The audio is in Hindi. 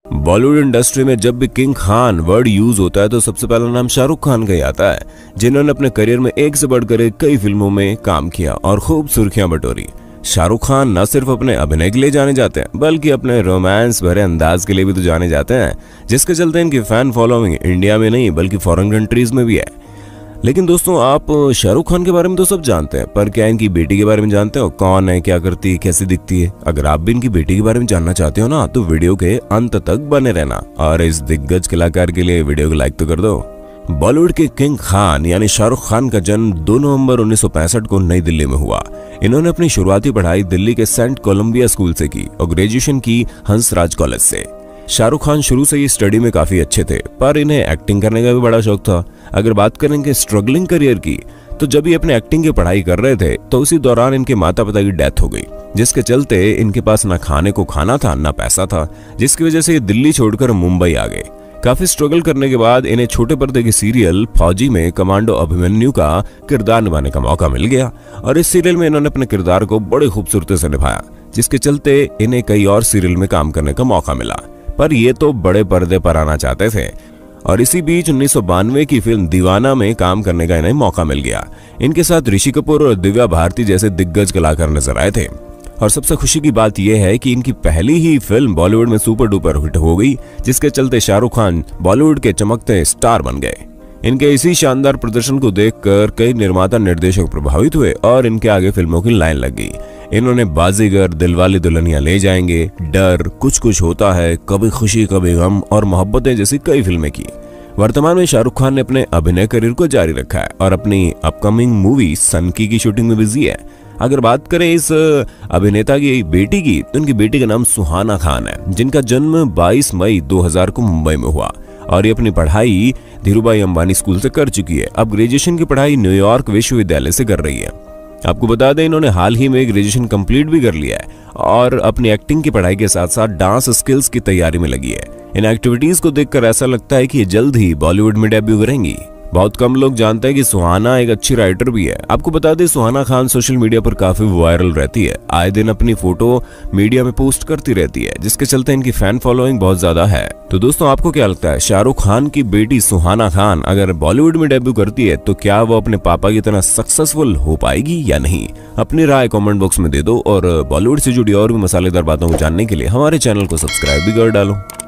बॉलीवुड इंडस्ट्री में जब भी किंग खान वर्ड यूज होता है तो सबसे पहला नाम शाहरुख खान का ही आता है, जिन्होंने अपने करियर में एक से बढ़कर कई फिल्मों में काम किया और खूब सुर्खियां बटोरी। शाहरुख खान न सिर्फ अपने अभिनय के लिए जाने जाते हैं बल्कि अपने रोमांस भरे अंदाज के लिए भी तो जाने जाते हैं, जिसके चलते इनकी फैन फॉलोइंग इंडिया में नहीं बल्कि फॉरेन कंट्रीज में भी है। लेकिन दोस्तों, आप शाहरुख खान के बारे में तो सब जानते हैं, पर क्या इनकी बेटी के बारे में जानते हो? कौन है, क्या करती है, कैसी दिखती है? अगर आप भी इनकी बेटी के बारे में जानना चाहते हो ना, तो वीडियो के अंत तक बने रहना और इस दिग्गज कलाकार के लिए वीडियो को लाइक तो कर दो। बॉलीवुड के किंग खान यानी शाहरुख खान का जन्म 2 नवंबर 1965 को नई दिल्ली में हुआ। इन्होंने अपनी शुरुआती पढ़ाई दिल्ली के सेंट कोलंबिया स्कूल से की और ग्रेजुएशन की हंसराज कॉलेज से। शाहरुख खान शुरू से ही स्टडी में काफी अच्छे थे, पर इन्हें एक्टिंग करने का भी बड़ा शौक था। अगर बात करेंगे स्ट्रगलिंग करियर की, तो जब ये अपने एक्टिंग की पढ़ाई कर रहे थे तो उसी दौरान इनके माता पिता की डेथ हो गई, जिसके चलते इनके पास ना खाने को खाना था ना पैसा था, जिसकी वजह से ये दिल्ली छोड़कर मुंबई आ गए। काफी स्ट्रगल करने के बाद इन्हें छोटे पर्दे के सीरियल फौजी में कमांडो अभिमन्यु का किरदार निभाने का मौका मिल गया और इस सीरियल में इन्होंने अपने किरदार को बड़ी खूबसूरती से निभाया, जिसके चलते इन्हें कई और सीरियल में काम करने का मौका मिला। पर ये तो बड़े पर्दे पर आना चाहते थे और इसी बीच 1992 की फिल्म दीवाना में काम करने का इन्हें मौका मिल गया। इनके साथ ऋषि कपूर और दिव्या भारती जैसे दिग्गज कलाकार नजर आए थे और सबसे खुशी की बात यह है कि इनकी पहली ही फिल्म बॉलीवुड में सुपर डुपर हिट हो गई, जिसके चलते शाहरुख खान बॉलीवुड के चमकते स्टार बन गए। इनके इसी शानदार प्रदर्शन को देखकर कई निर्माता निर्देशक प्रभावित हुए और इनके आगे फिल्मों की लाइन लग गई। इन्होंने बाजीगर, दिलवाले दुल्हनिया ले जाएंगे, डर, कुछ कुछ होता है, कभी खुशी कभी गम और मोहब्बतें जैसी कई फिल्में की। वर्तमान में शाहरुख खान ने अपने अभिनय करियर को जारी रखा है और अपनी अपकमिंग मूवी सनकी की शूटिंग में बिजी है। अगर बात करें इस अभिनेता की बेटी की, तो उनकी बेटी का नाम सुहाना खान है, जिनका जन्म 22 मई 2000 को मुंबई में हुआ और ये अपनी पढ़ाई धीरूभाई अंबानी स्कूल से कर चुकी है। अब ग्रेजुएशन की पढ़ाई न्यूयॉर्क विश्वविद्यालय से कर रही है। आपको बता दें, इन्होंने हाल ही में ग्रेजुएशन कंप्लीट भी कर लिया है और अपनी एक्टिंग की पढ़ाई के साथ साथ डांस स्किल्स की तैयारी में लगी है। इन एक्टिविटीज को देखकर ऐसा लगता है कि ये जल्द ही बॉलीवुड में डेब्यू करेंगी। बहुत कम लोग जानते हैं कि सुहाना एक अच्छी राइटर भी है। आपको बता दें, सुहाना खान सोशल मीडिया पर काफी वायरल रहती है, आए दिन अपनी फोटो मीडिया में पोस्ट करती रहती है, जिसके चलते इनकी फैन फॉलोइंग बहुत ज्यादा है। तो दोस्तों, आपको क्या लगता है, शाहरुख खान की बेटी सुहाना खान अगर बॉलीवुड में डेब्यू करती है तो क्या वो अपने पापा की तरह सक्सेसफुल हो पाएगी या नहीं? अपनी राय कमेंट बॉक्स में दे दो और बॉलीवुड से जुड़ी और भी मसालेदार बातों को जानने के लिए हमारे चैनल को सब्सक्राइब भी कर डालो।